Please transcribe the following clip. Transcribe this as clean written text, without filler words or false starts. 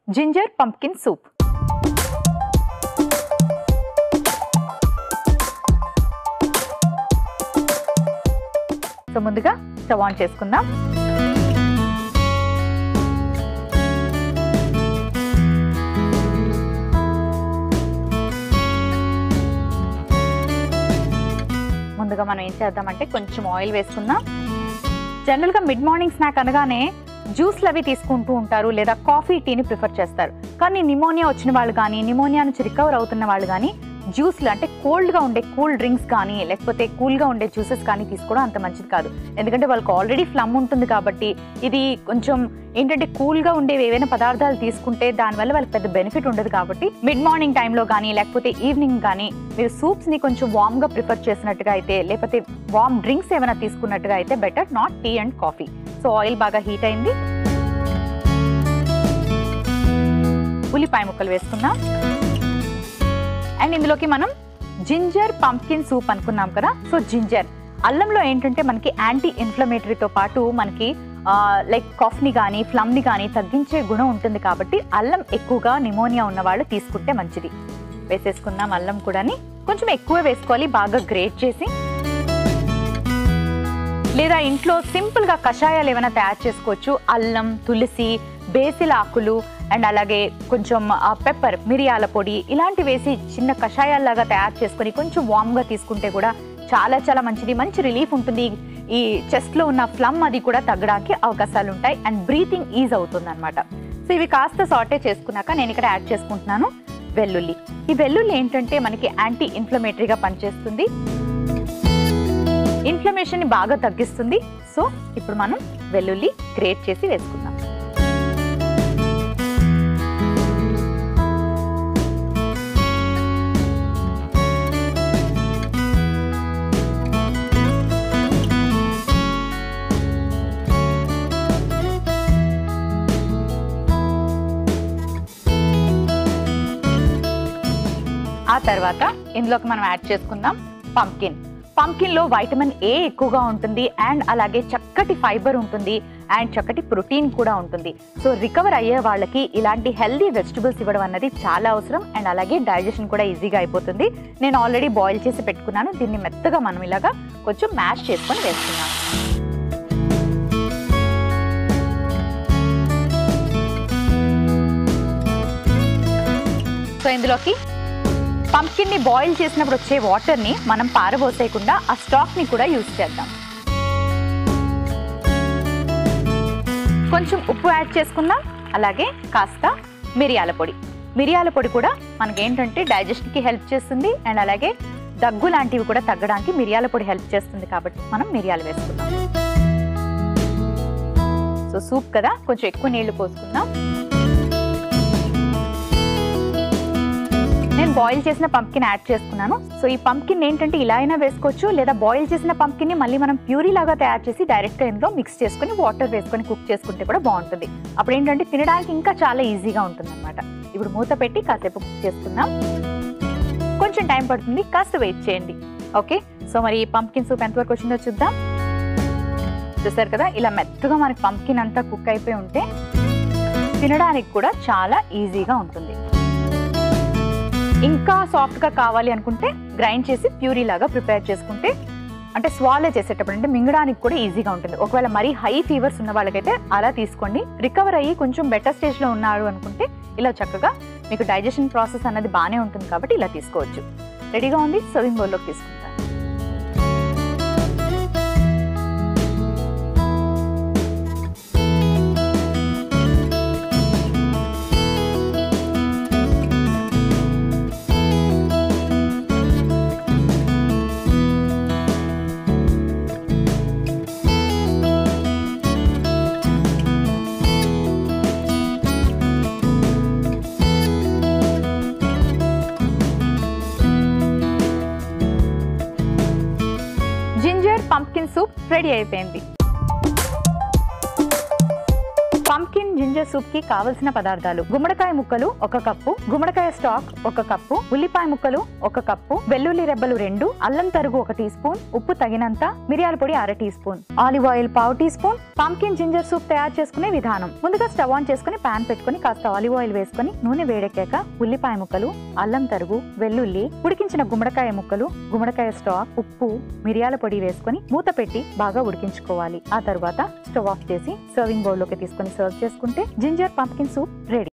Ginger pumpkin soup. So ముందుగా stove on చేసుకుందాం. ముందుగా మనం ఏం చేద్దామంటే కొంచెం ఆయిల్ వేసుకుందాం. జనరల్గా మిడ్ మార్నింగ్ స్నాక్ అనగానే జ్యూస్లు అవి తీసుకుంటూ ఉంటారు, లేదా కాఫీ టీని ప్రిఫర్ చేస్తారు. కానీ నిమోనియా వచ్చిన వాళ్ళు కానీ, నిమోనియా నుంచి రికవర్ అవుతున్న వాళ్ళు కానీ జ్యూస్లు అంటే కోల్డ్గా ఉండే కూల్ డ్రింక్స్ కానీ, లేకపోతే కూల్గా ఉండే జ్యూసెస్ కానీ తీసుకోవడం అంత మంచిది కాదు. ఎందుకంటే వాళ్ళకి ఆల్రెడీ ఫ్లమ్ ఉంటుంది కాబట్టి ఇది కొంచెం ఏంటంటే కూల్గా ఉండేవి ఏవైనా పదార్థాలు తీసుకుంటే దానివల్ల వాళ్ళకి పెద్ద బెనిఫిట్ ఉండదు. కాబట్టి మిడ్ మార్నింగ్ టైంలో కానీ, లేకపోతే ఈవినింగ్ కానీ మీరు సూప్స్ని కొంచెం వామ్గా ప్రిఫర్ చేసినట్టుగా అయితే, లేకపోతే వామ్ డ్రింక్స్ ఏమైనా తీసుకున్నట్టుగా అయితే better, not tea and coffee. So oil బాగా హీట్ అయింది. ఉల్లిపాయ ముక్కలు వేసుకుందాం. అండ్ ఇందులోకి మనం జింజర్ పంప్కిన్ సూప్ అనుకున్నాం కదా. సో జింజర్, అల్లంలో ఏంటంటే మనకి యాంటీ ఇన్ఫ్లమేటరీతో పాటు మనకి లైక్ కాఫ్ని కానీ ఫ్లమ్ని కానీ తగ్గించే గుణం ఉంటుంది. కాబట్టి అల్లం ఎక్కువగా నిమోనియా ఉన్న వాళ్ళు తీసుకుంటే మంచిది. వేసేసుకుందాం. అల్లం కూడాని కొంచెం ఎక్కువ వేసుకోవాలి, బాగా గ్రేట్ చేసి. లేదా ఇంట్లో సింపుల్గా కషాయాలు ఏమైనా తయారు చేసుకోవచ్చు. అల్లం, తులసి, బేసిల్ ఆకులు అండ్ అలాగే కొంచెం పెప్పర్, మిరియాల పొడి ఇలాంటి వేసి చిన్న కషాయాల్లాగా తయారు చేసుకొని కొంచెం వామ్గా తీసుకుంటే కూడా చాలా చాలా మంచిది. మంచి రిలీఫ్ ఉంటుంది. ఈ చెస్ట్లో ఉన్న ఫ్లమ్ అది కూడా తగ్గడానికి అవకాశాలు ఉంటాయి అండ్ బ్రీతింగ్ ఈజ్ అవుతుంది అనమాట. సో ఇవి కాస్త సాటే చేసుకున్నాక నేను ఇక్కడ యాడ్ చేసుకుంటున్నాను వెల్లుల్లి. ఈ వెల్లుల్లి ఏంటంటే మనకి యాంటీ ఇన్ఫ్లమేటరీగా పనిచేస్తుంది, ఇన్ఫ్లమేషన్ని బాగా తగ్గిస్తుంది. సో ఇప్పుడు మనం వెల్లుల్లి గ్రేట్ చేసి వేసుకుందాం. ఆ తర్వాత ఇందులోకి మనం యాడ్ చేసుకుందాం పంప్కిన్. పంప్కిన్లో వైటమిన్ ఏ ఎక్కువగా ఉంటుంది అండ్ అలాగే చక్కటి ఫైబర్ ఉంటుంది అండ్ చక్కటి ప్రోటీన్ కూడా ఉంటుంది. సో రికవర్ అయ్యే వాళ్ళకి ఇలాంటి హెల్దీ వెజిటబుల్స్ ఇవ్వడం అన్నది చాలా అవసరం అండ్ అలాగే డైజెషన్ కూడా ఈజీగా అయిపోతుంది. నేను ఆల్రెడీ బాయిల్ చేసి పెట్టుకున్నాను. దీన్ని మెత్తగా మనం ఇలాగా కొంచెం మ్యాష్ చేసుకొని వేసుకున్నాం. సో ఇందులోకి పంప్కిన్ని బాయిల్ చేసినప్పుడు వచ్చే వాటర్ని మనం పారబోసేయకుండా ఆ స్టాక్ని కూడా యూజ్ చేద్దాం. కొంచెం ఉప్పు యాడ్ చేసుకుందాం. అలాగే కాస్త మిరియాల పొడి. మిరియాల పొడి కూడా మనకేంటంటే డైజెషన్కి హెల్ప్ చేస్తుంది అండ్ అలాగే దగ్గు లాంటివి కూడా తగ్గడానికి మిరియాల పొడి హెల్ప్ చేస్తుంది. కాబట్టి మనం మిరియాలు వేసుకుందాం. సో సూప్ కదా, కొంచెం ఎక్కువ నీళ్లు పోసుకుందాం. నేను బాయిల్ చేసిన పంప్కిన్ యాడ్ చేసుకున్నాను. సో ఈ పంప్కిన్ ఏంటంటే ఇలా అయినా వేసుకోవచ్చు, లేదా బాయిల్ చేసిన పంప్కిన్ని మళ్ళీ మనం ప్యూరీ లాగా తయారు చేసి డైరెక్ట్గా ఇందులో మిక్స్ చేసుకుని వాటర్ వేసుకొని కుక్ చేసుకుంటే కూడా బాగుంటుంది. అప్పుడు ఏంటంటే తినడానికి ఇంకా చాలా ఈజీగా ఉంటుంది అనమాట. ఇప్పుడు మూత పెట్టి కాసేపు కుక్ చేసుకుందాం. కొంచెం టైం పడుతుంది, కాస్త వెయిట్ చేయండి. ఓకే, సో మరి ఈ పంప్కిన్ సూప్ ఎంతవరకు వచ్చిందో చూద్దాం. చూసారు కదా, ఇలా మెత్తగా మనకి పంప్కిన్ అంతా కుక్ అయిపోయి ఉంటే తినడానికి కూడా చాలా ఈజీగా ఉంటుంది. ఇంకా సాఫ్ట్గా కావాలి అనుకుంటే గ్రైండ్ చేసి ప్యూరీ లాగా ప్రిపేర్ చేసుకుంటే, అంటే స్వాలో చేసేటప్పుడు అంటే మింగడానికి కూడా ఈజీగా ఉంటుంది. ఒకవేళ మరీ హై ఫీవర్స్ ఉన్న వాళ్ళకైతే అలా తీసుకోండి. రికవర్ అయ్యి కొంచెం బెటర్ స్టేజ్లో ఉన్నారు అనుకుంటే ఇలా చక్కగా మీకు డైజెషన్ ప్రాసెస్ అన్నది బాగానే ఉంటుంది కాబట్టి ఇలా తీసుకోవచ్చు. రెడీగా ఉంది, సర్వింగ్ బౌల్లోకి తీసుకుంటాను. పంప్కిన్ సూప్ రెడీ అయిపోయింది. పంకిన్ జింజర్ సూప్ కి కావలసిన పదార్థాలు: గుమ్మడికాయ ముక్కలు 1 కప్పు, గుమ్మడికాయ స్టాక్ 1 కప్పు, ఉల్లిపాయ ముక్కలు 1 కప్పు, వెల్లుల్లి రెబ్బలు 2, అల్లం తరుగు 1 టీ స్పూన్, ఉప్పు తగినంత, మిరియాల పొడి 1/2 teaspoon, olive oil 1/2 teaspoon. Pumpkin ginger soup తయారు చేసుకునే విధానం: ముందుగా స్టవ్ ఆన్ చేసుకుని పాన్ పెట్టుకుని కాస్త ఆలివ్ ఆయిల్ వేసుకుని నూనె వేడెక్కాక ఉల్లిపాయ ముక్కలు, అల్లం తరుగు, వెల్లుల్లి, ఉడికించిన గుమ్మడికాయ ముక్కలు, గుమ్మడికాయ స్టాక్, ఉప్పు, మిరియాల పొడి వేసుకుని మూత పెట్టి బాగా ఉడికించుకోవాలి. ఆ తర్వాత స్టవ్ ఆఫ్ చేసి సర్వింగ్ బౌల్ లోకి తీసుకుని సర్వ్ చేసుకుంటే జింజర్ పంకిన్ సూప్ రెడీ.